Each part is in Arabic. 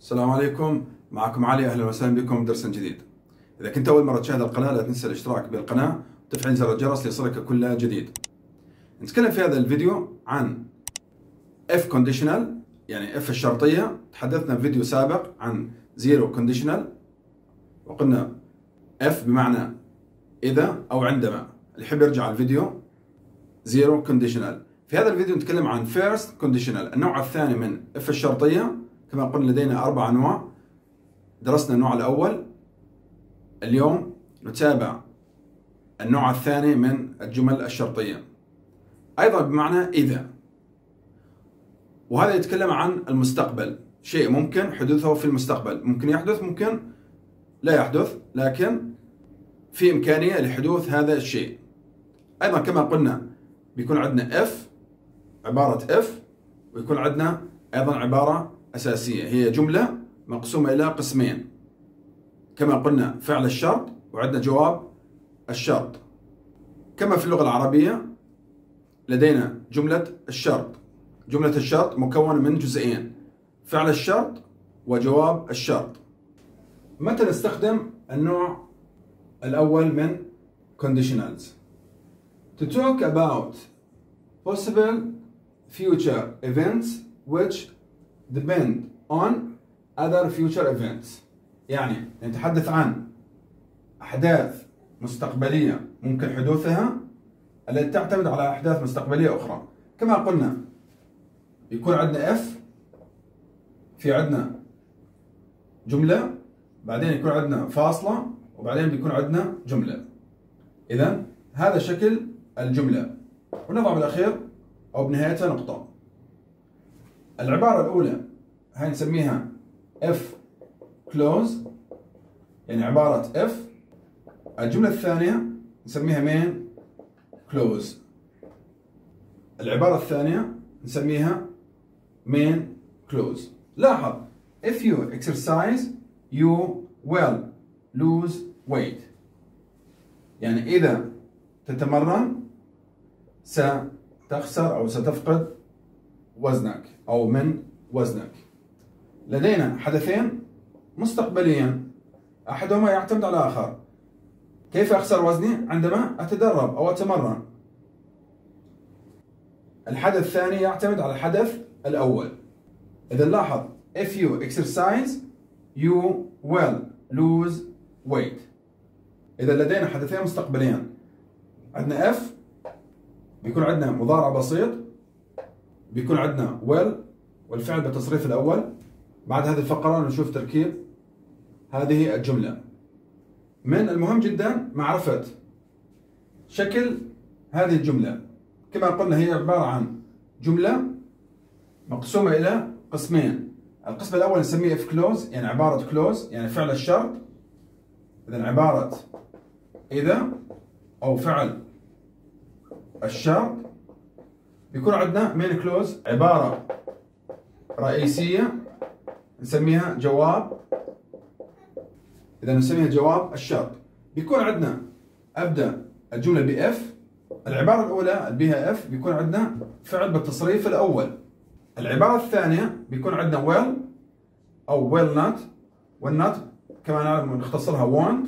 السلام عليكم، معكم علي. اهلا وسهلا بكم بدرس جديد. اذا كنت اول مره تشاهد القناه لا تنسى الاشتراك بالقناه وتفعيل زر الجرس ليصلك كل جديد. نتكلم في هذا الفيديو عن if conditional، يعني if الشرطيه. تحدثنا في فيديو سابق عن zero conditional وقلنا if بمعنى اذا او عندما. اللي يحب يرجع الفيديو zero conditional. في هذا الفيديو نتكلم عن first conditional، النوع الثاني من if الشرطيه. كما قلنا لدينا 4 أنواع. درسنا النوع الأول، اليوم نتابع النوع الثاني من الجمل الشرطية، أيضا بمعنى إذا. وهذا يتكلم عن المستقبل، شيء ممكن حدوثه في المستقبل، ممكن يحدث ممكن لا يحدث، لكن في إمكانية لحدوث هذا الشيء. أيضا كما قلنا بيكون عندنا if، عبارة if، ويكون عندنا أيضا عبارة أساسية هي جملة مقسومة إلى قسمين. كما قلنا فعل الشرط وعندنا جواب الشرط. كما في اللغة العربية لدينا جملة الشرط. جملة الشرط مكونة من جزئين، فعل الشرط وجواب الشرط. متى نستخدم النوع الأول من conditionals؟ To talk about possible future events which depend on other future events. يعني نتحدث عن أحداث مستقبلية ممكن حدوثها التي تعتمد على أحداث مستقبلية أخرى. كما قلنا يكون عندنا if، في عندنا جملة، بعدين يكون عندنا فاصلة، وبعدين بيكون عندنا جملة. إذن هذا شكل الجملة، ونضع بالأخير أو بنهايتها نقطة. العبارة الأولى هاي نسميها if clause، يعني عبارة if. الجملة الثانية نسميها main clause. العبارة الثانية نسميها main clause. لاحظ if you exercise you will lose weight، يعني إذا تتمرن ستخسر أو ستفقد وزنك أو من وزنك. لدينا حدثين مستقبليا، أحدهما يعتمد على الآخر. كيف أخسر وزني؟ عندما أتدرب أو أتمرن. الحدث الثاني يعتمد على الحدث الأول. إذا لاحظ if you exercise you will lose weight. إذا لدينا حدثين مستقبليا، عندنا if بيكون عندنا مضارع بسيط، بيكون عندنا will والفعل بالتصريف الأول. بعد هذه الفقرة نشوف تركيب هذه الجملة. من المهم جدا معرفة شكل هذه الجملة. كما قلنا هي عبارة عن جملة مقسومة إلى قسمين. القسم الأول نسميه if clause، يعني عبارة clause يعني فعل الشرط. إذن عبارة إذا أو فعل الشرط. بيكون عندنا main clause عبارة رئيسية نسميها جواب. إذا نسميها جواب الشرط. بيكون عندنا أبدأ الجملة بإف. العبارة الأولى اللي بها إف بيكون عندنا فعل بالتصريف الأول. العبارة الثانية بيكون عندنا will أو will not، والnot كما نعرف نختصرها want.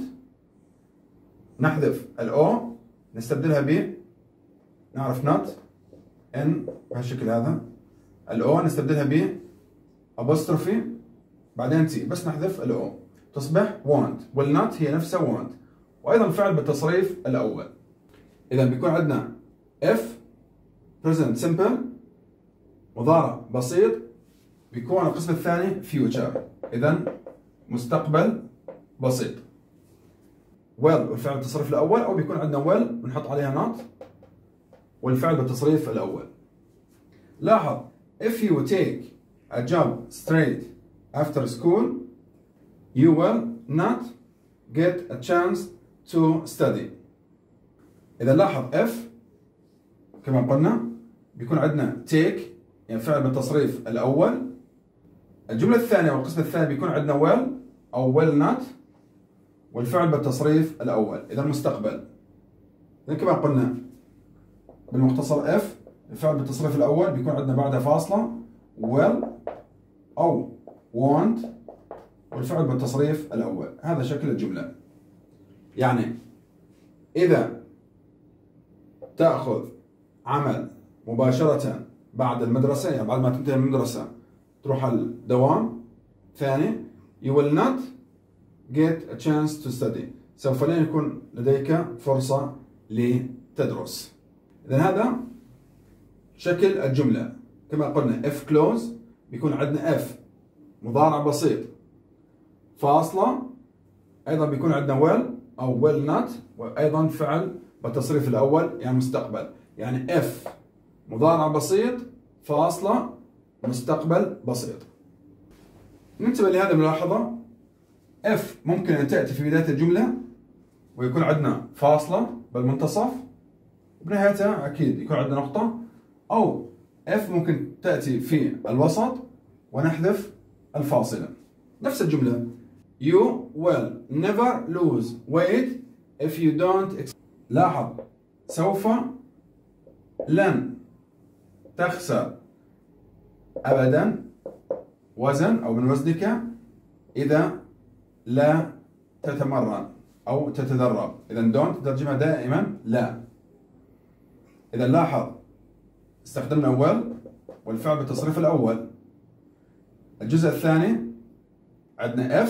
نحذف الأو نستبدلها ب نعرف not n بهالشكل هذا. الأو نستبدلها ب apostrophe بعدين تي، بس نحذف الأو تصبح want. والnot هي نفسها want، وأيضا فعل بالتصريف الأول. إذا بيكون عندنا if present simple مضارع بسيط، بيكون القسم الثاني future، إذا مستقبل بسيط. will والفعل بالتصريف الأول، أو بيكون عندنا will ونحط عليها not والفعل بالتصريف الأول. لاحظ if you take a job straight after school you will not get a chance to study. إذا لاحظ if كما قلنا بيكون عندنا take يعني فعل بالتصريف الأول. الجملة الثانية والقسم الثاني بيكون عندنا will أو will not والفعل بالتصريف الأول، إذا المستقبل. إذا كما قلنا بالمختصر if الفعل بالتصريف الأول بيكون عندنا بعدها فاصلة will أو want والفعل بالتصريف الأول. هذا شكل الجملة. يعني إذا تأخذ عمل مباشرة بعد المدرسة، يعني بعد ما تنتهي من المدرسة تروح على الدوام. ثاني you will not get a chance to study، سوف لا يكون لديك فرصة لتدرس. إذن هذا شكل الجملة. كما قلنا if close بيكون عندنا if مضارع بسيط فاصلة، أيضا بيكون عندنا will أو will not، وأيضا فعل بالتصريف الأول يعني مستقبل. يعني if مضارع بسيط فاصلة مستقبل بسيط. ننتبه لهذه الملاحظة. if ممكن أن تأتي في بداية الجملة ويكون عندنا فاصلة بالمنتصف وبنهايتها أكيد يكون عندنا نقطة، أو if ممكن تأتي في الوسط ونحذف الفاصلة. نفس الجملة you will never lose weight if you don't. لاحظ سوف لن تخسر أبدا وزن أو من وزنك إذا لا تتمرن أو تتدرب. إذا don't ترجمها دائما لا. إذا لاحظ استخدمنا will والفعل بالتصريف الأول. الجزء الثاني عندنا if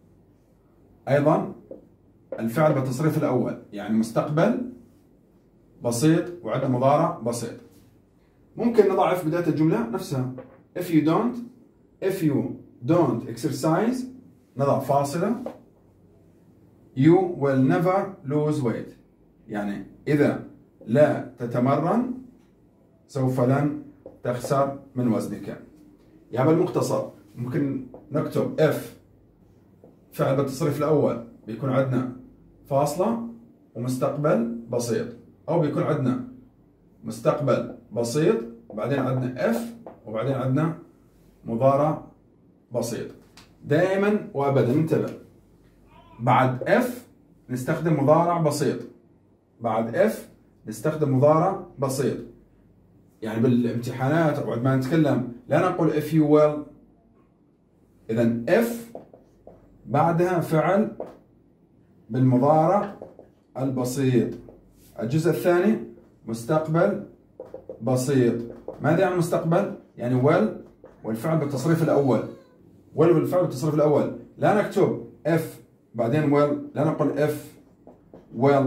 أيضا الفعل بالتصريف الأول يعني مستقبل بسيط وعندنا مضارع بسيط. ممكن نضع في بداية الجملة نفسها if you don't exercise نضع فاصلة you will never lose weight، يعني إذا لا تتمرن سوف لن تخسر من وزنك. يعني بالمختصر ممكن نكتب if فعل بالتصريف الأول بيكون عندنا فاصلة ومستقبل بسيط، أو بيكون عندنا مستقبل بسيط وبعدين عندنا if وبعدين عندنا مضارع بسيط. دائما وأبدا انتبه، بعد if نستخدم مضارع بسيط، بعد if نستخدم مضارع بسيط. يعني بالامتحانات أو بعد ما نتكلم لا نقول if you will. إذا if بعدها فعل بالمضارع البسيط. الجزء الثاني مستقبل بسيط. ماذا يعني مستقبل؟ يعني will والفعل بالتصريف الأول. will والفعل بالتصريف الأول لا نكتب if بعدين will، لا نقول if will.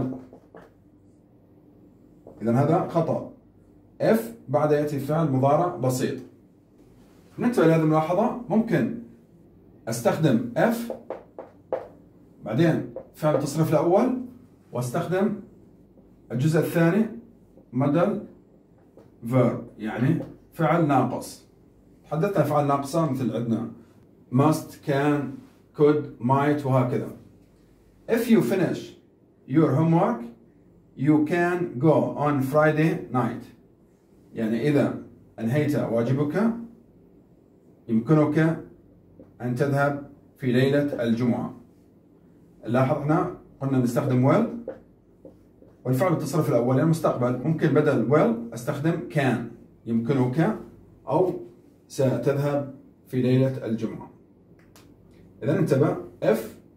إذا هذا خطأ. if بعد يأتي فعل مضارع بسيط. ننتبه لهذه الملاحظة. ممكن أستخدم if بعدين فعل التصريف الأول واستخدم الجزء الثاني بدل verb يعني فعل ناقص. تحدثنا عن أفعال ناقصة مثل عندنا must, can, could, might وهكذا. If you finish your homework you can go on Friday night، يعني إذا أنهيت واجبك يمكنك أن تذهب في ليلة الجمعة. لاحظ هنا قلنا نستخدم will والفعل بالتصريف الأول يعني المستقبل. ممكن بدل will أستخدم can يمكنك أو ستذهب في ليلة الجمعة. إذا انتبه if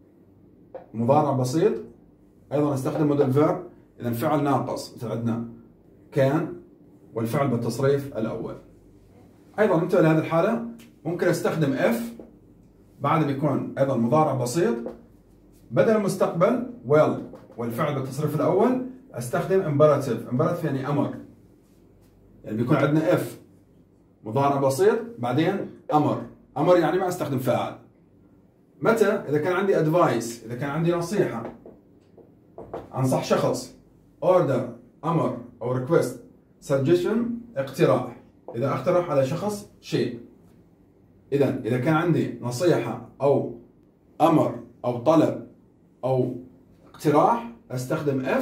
مضارع بسيط أيضا أستخدم بدل verb. إذا فعل ناقص مثل عندنا can والفعل بالتصريف الأول. أيضا انتبه لهذه الحالة ممكن أستخدم if بعد بيكون أيضا مضارع بسيط بدل المستقبل will والفعل بالتصريف الأول أستخدم imperative يعني أمر. يعني بيكون عندنا if مضارع بسيط بعدين أمر يعني ما أستخدم فاعل. متى؟ إذا كان عندي advice، إذا كان عندي نصيحة أنصح شخص، order أمر أو request، suggestion اقتراح إذا أقترح على شخص شيء. إذا كان عندي نصيحة أو أمر أو طلب أو اقتراح أستخدم if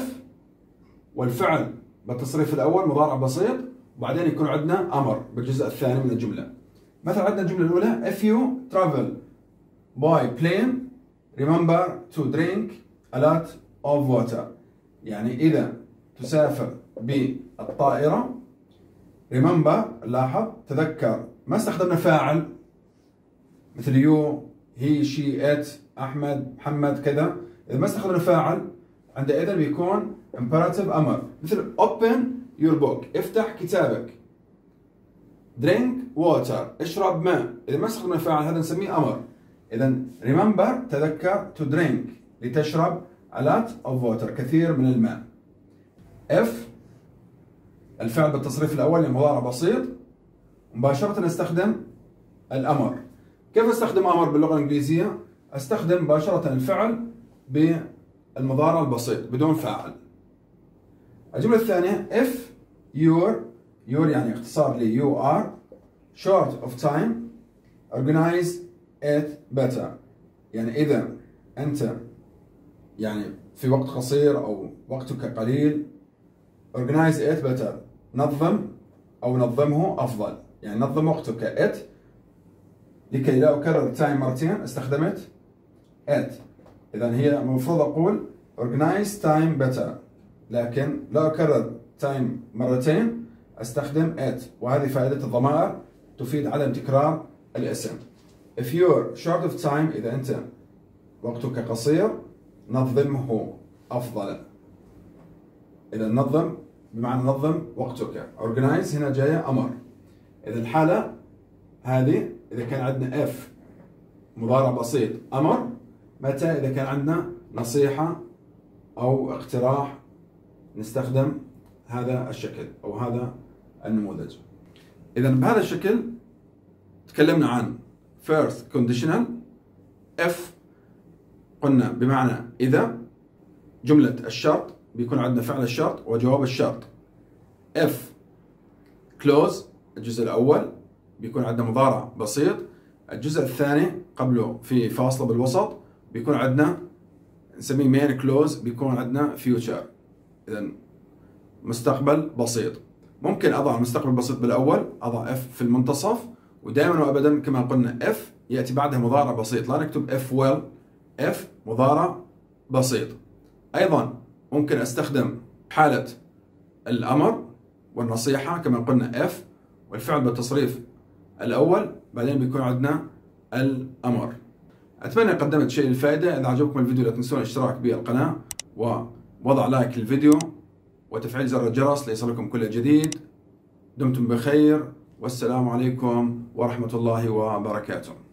والفعل بالتصريف الأول مضارع بسيط وبعدين يكون عندنا أمر بالجزء الثاني من الجملة. مثلا عندنا الجملة الأولى if you travel by plane remember to drink a lot of water، يعني إذا تسافر بالطائرة remember لاحظ تذكر ما استخدمنا فاعل مثل you he she it أحمد محمد كذا. إذا ما استخدمنا فاعل عندئذ بيكون imperative أمر، مثل open your book افتح كتابك، drink water اشرب ماء. إذا ما استخدمنا فاعل هذا نسميه أمر. إذا remember تذكر to drink لتشرب a lot of water كثير من الماء. if الفعل بالتصريف الأول لمضارع بسيط، مباشرة نستخدم الأمر. كيف استخدم أمر باللغة الإنجليزية؟ استخدم مباشرة الفعل بالمضارع البسيط بدون فاعل. الجملة الثانية if your يعني اختصار ل you are short of time organize it better، يعني إذا أنت يعني في وقت قصير أو وقتك قليل organize it better نظم أو نظمه أفضل، يعني نظم وقتك. it لكي لا أكرر time مرتين استخدمت it. إذا هي المفروض أقول organize time better، لكن لا أكرر time مرتين استخدم it، وهذه فائدة الضمائر تفيد عدم تكرار الاسم. if you're short of time إذا أنت وقتك قصير نظمه أفضل. إذا نظم بمعنى نظم وقتك. organize هنا جاية أمر. إذا الحالة هذه إذا كان عندنا if مضارع بسيط أمر. متى؟ إذا كان عندنا نصيحة أو اقتراح نستخدم هذا الشكل أو هذا النموذج. إذا بهذا الشكل تكلمنا عن first conditional. if قلنا بمعنى إذا، جملة الشرط بيكون عندنا فعل الشرط وجواب الشرط. if close الجزء الأول بيكون عندنا مضارع بسيط، الجزء الثاني قبله في فاصلة بالوسط بيكون عندنا نسميه main close بيكون عندنا future، إذا مستقبل بسيط. ممكن أضع مستقبل بسيط بالأول، أضع if في المنتصف، ودائما وأبدا كما قلنا if يأتي بعدها مضارع بسيط، لا نكتب if will، if مضارع بسيط. أيضا ممكن أستخدم حالة الأمر والنصيحة كما قلنا if والفعل بالتصريف الأول، بعدين بيكون عندنا الأمر. أتمنى قدمت شيء للفائدة. إذا عجبكم الفيديو لا تنسون الاشتراك بالقناة ووضع لايك للفيديو وتفعيل زر الجرس ليصلكم كل جديد. دمتم بخير والسلام عليكم ورحمة الله وبركاته.